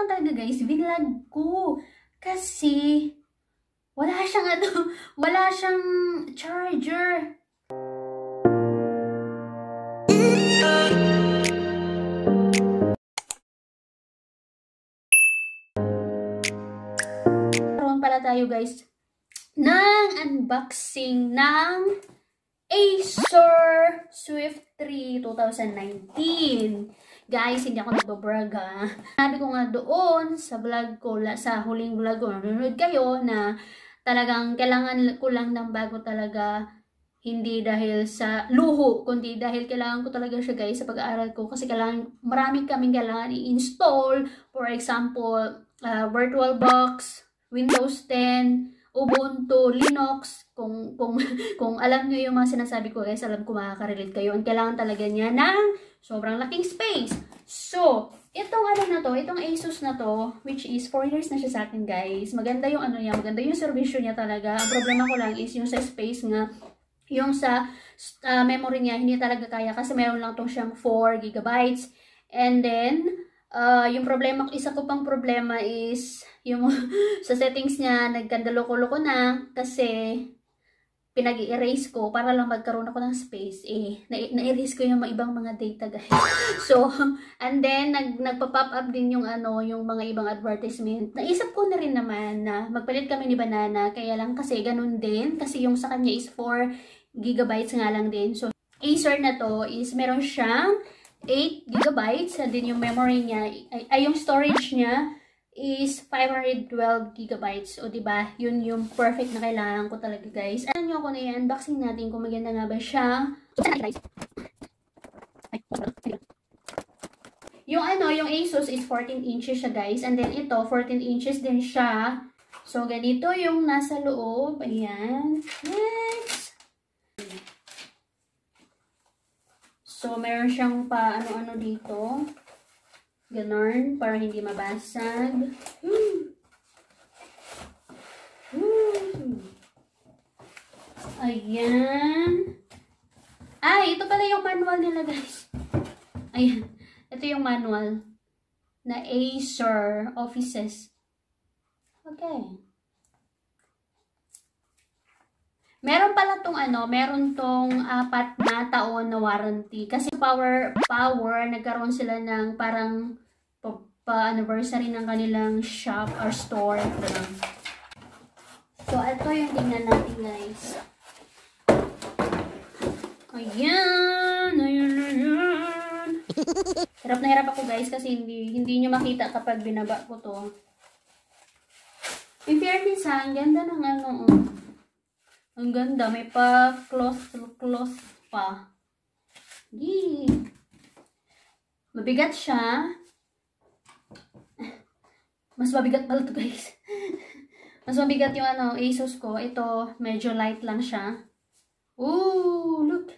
talaga guys, vinlog ko. Kasi, wala siyang wala siyang charger. Karoon pala tayo guys ng unboxing ng Acer Swift 3 2019. Guys, hindi ako nagbabrag ha. Sabi ko nga doon sa vlog ko, sa huling vlog ko, nanonood kayo na talagang kailangan ko lang ng bago talaga. Hindi dahil sa luho, kundi dahil kailangan ko talaga siya guys sa pag-aaral ko. Kasi marami kaming kailangan i-install. For example, VirtualBox, Windows 10, Ubuntu, Linux. Kung alam nyo yung mga sinasabi ko guys, alam ko makaka-relate kayo. Ang kailangan talaga niya ng sobrang laking space. So, itong na to, itong Asus na to, which is 4 years na siya sa akin guys. Maganda yung niya, maganda yung servisyo niya talaga. Ang problema ko lang is yung sa space nga. Yung sa memory niya, hindi talaga kaya kasi meron lang tong siyang 4 GB. And then, yung problema, isa ko pang problema is yung sa settings niya, nagkandaloko-loko na kasi pinag-i-erase ko para lang magkaroon ako ng space. Na-erase ko yung ibang mga data guys. So, and then, nagpa-pop up din yung yung mga ibang advertisement. Naisip ko na rin naman na magpalit kami ni Banana, kaya lang kasi ganun din. Kasi yung sa kanya is 4 GB nga lang din. So, Acer na to is meron siyang 8 GB. And then yung memory niya, yung storage niya is 512 GB. O diba, yun yung perfect na kailangan ko talaga guys. Ano nyo ako na i-unboxing natin kung maganda nga ba siya. Yung Asus is 14 inches siya guys. And then ito, 14 inches din siya. So, ganito yung nasa loob. Ayan. Next. So, meron siyang pa ano-ano dito. Ganon, para hindi mabasag. Ayan. Ay, ito pala yung manual nila guys. Ayan. Ito yung manual na Acer Offices. Okay. Meron pala tong meron tong 4 na taon na warranty. Kasi power, nagkaroon sila ng parang pa-anniversary ng kanilang shop or store. So, ito yung tingnan natin guys. Ayan! Ayan! Hirap na hirap ako guys kasi hindi nyo makita kapag binaba ko to. In fairness ha, ang ganda ng ang ganda, may pa cloth pa. Yee. Mabigat siya. Mas mabigat pala to guys. Mas mabigat yung Asus ko. Ito, medyo light lang siya. Ooh, look.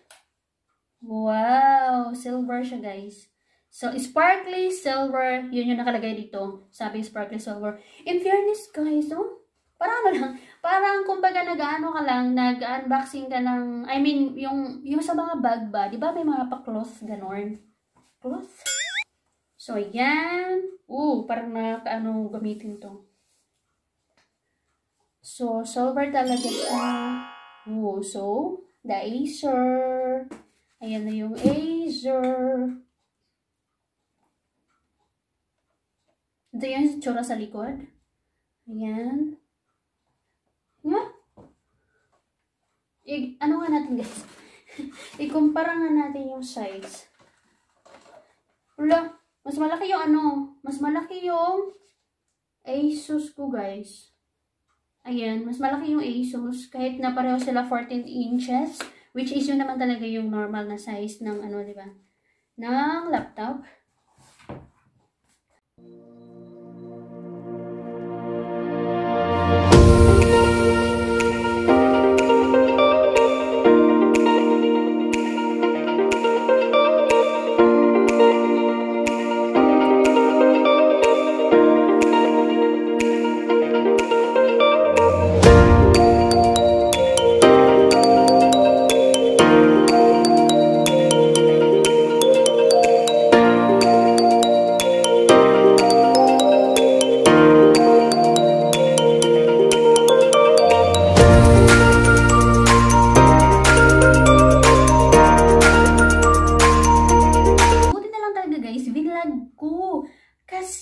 Wow, silver siya guys. So, sparkly silver, yun yung nakalagay dito. Sabi sparkly silver. In fairness guys, parang kumbaga nag-unboxing ka ng, I mean, yung sa mga bag ba, di ba may mga pa-cloth, ganon? Cloth? So, yan. Parang gamitin to. So, silver talaga siya. So, the Acer. Ayan na yung Acer. Ito yung tsura sa likod. Ayan. Ano nga natin guys? Ikumpara nga natin yung size. Wala, mas malaki yung mas malaki yung Asus ko guys. Ayan, mas malaki yung Asus kahit na pareho sila 14 inches, which is yun naman talaga yung normal na size ng di ba? Ng laptop.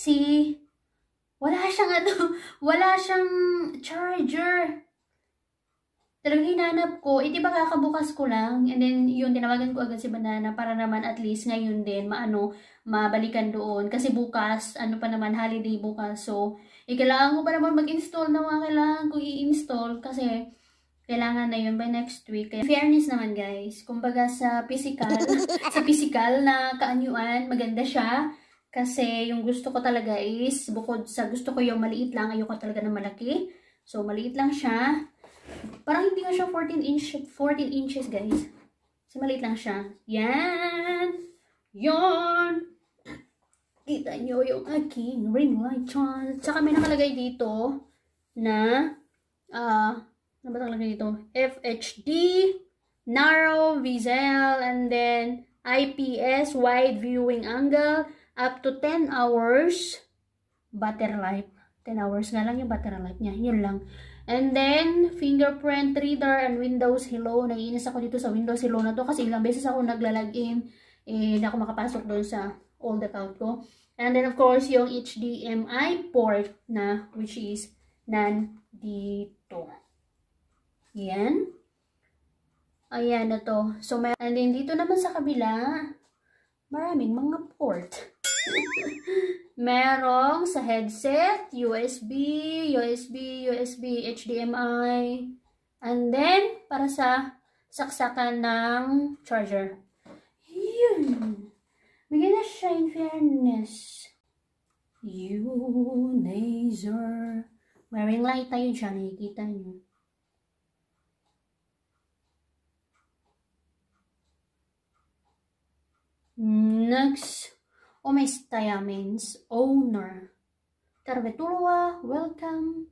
si, wala siyang charger. Talagang hinanap ko, di ba kakabukas ko lang, and then yun, tinawagan ko agad si Banana para naman at least ngayon din, mabalikan doon. Kasi bukas, pa naman, holiday bukas. So, kailangan ko pa naman mag-install na mga kailangan ko i-install kasi kailangan na yun by next week. Kaya, fairness naman guys, kumbaga sa physical na kaanyuan, maganda siya. Kasi yung gusto ko talaga is, bukod sa gusto ko yung maliit lang, ayoko talaga na malaki. So, maliit lang siya. Parang hindi nga siya 14 inches guys. So, maliit lang siya. Yan! Yan! Kita nyo yung aking ring light charge. Tsaka may nakalagay dito na, ano ba nakalagay dito? FHD, narrow, visual, and then IPS, wide viewing angle, up to 10 hours battery life. 10 hours nga lang yung battery life niya. Yun lang. And then, fingerprint reader and Windows Hello. Naiinis ako dito sa Windows Hello na to kasi ilang beses ako naglalagin. Hindi ako makapasok doon sa old account ko. And then, of course, yung HDMI port na, which is nandito. Yan. Ayan na to. So, and then, dito naman sa kabila, maraming mga port. Merong sa headset, USB, HDMI, and then, para sa saksakan ng charger. Yun. Bigyan na siya in fairness. Laser. May ring light tayo dyan, nakikita nyo. Next. Omestaya means owner. Tervetuloa, welcome.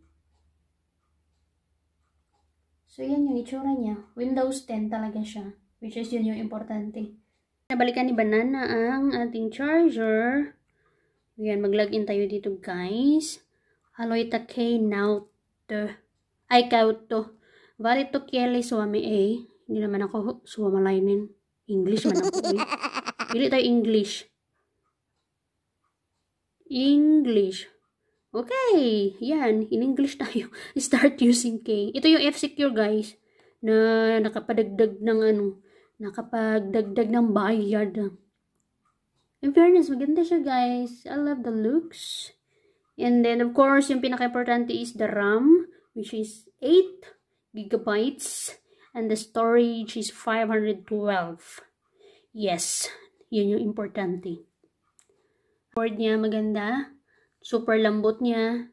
So, yan yung itsura niya. Windows 10 talaga siya. Which is yun yung importante. Nabalikan ni Banana ang ating charger. Ayan, mag-login tayo dito guys. Aloita K now to. Ay, kauto. Varito Kieli Swami A. Hindi naman ako suwamalainin. English man ako. Pili tayo English. English. Okay. Yan. In English tayo. Start using K. Ito yung F-Secure guys. Na nakapadagdag ng nakapagdagdag ng bayad. In fairness, maganda siya guys. I love the looks. And then of course, yung pinaka-importante is the RAM. Which is 8 gigabytes. And the storage is 512. Yes. Yun yung importante. Board niya maganda. Super lambot niya.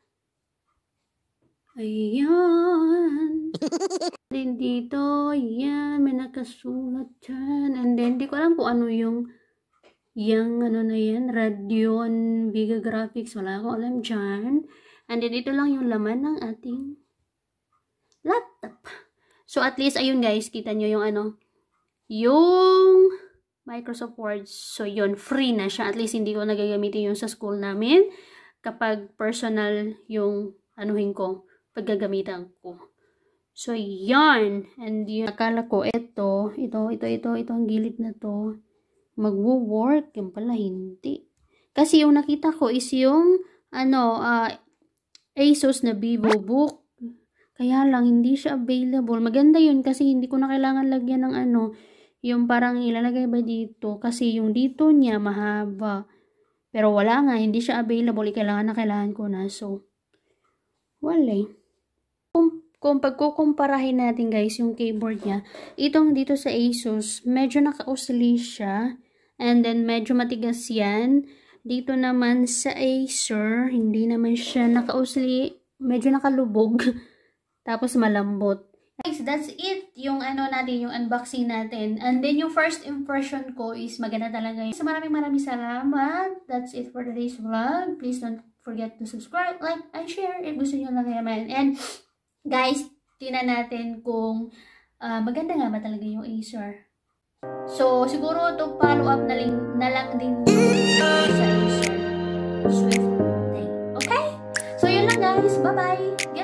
Ayan. Then dito, yan, may nakasulat dyan. And then, di ko alam kung ano yung ano na yan, Radeon Vega Graphics. Wala akong alam dyan. And then, ito lang yung laman ng ating laptop. So, at least, ayun guys, kita nyo yung yung Microsoft Word. So, yun, free na siya. At least, hindi ko nagagamitin yung sa school namin. Kapag personal yung anuhin ko, paggagamitan ko. So, yan. And yun, akala ko, ito, ang gilid na to, magwo-work. Yung pala, hindi. Kasi yung nakita ko is yung, Asus na VivoBook. Kaya lang, hindi siya available. Maganda yun kasi hindi ko na kailangan lagyan ng yung parang ilalagay ba dito. Kasi yung dito niya mahaba. Pero wala nga, hindi siya available. Kailangan ko na. So, wala. Kung pagkukumparahin natin guys, yung keyboard niya, itong dito sa Asus, medyo naka-oscillate siya. And then, medyo matigas yan. Dito naman sa Acer, hindi naman siya naka-oscillate. Medyo nakalubog. Tapos malambot. Guys, that's it. Yung natin, yung unboxing natin. And then, yung first impression ko is maganda talaga. So, maraming salamat. That's it for today's vlog. Please don't forget to subscribe, like, and share if gusto nyo lang naman. And, guys, tingnan natin kung maganda nga ba talaga yung Acer. So, siguro itong follow-up na lang din sa Acer Swift thing. Okay? So, yun lang guys. Bye-bye!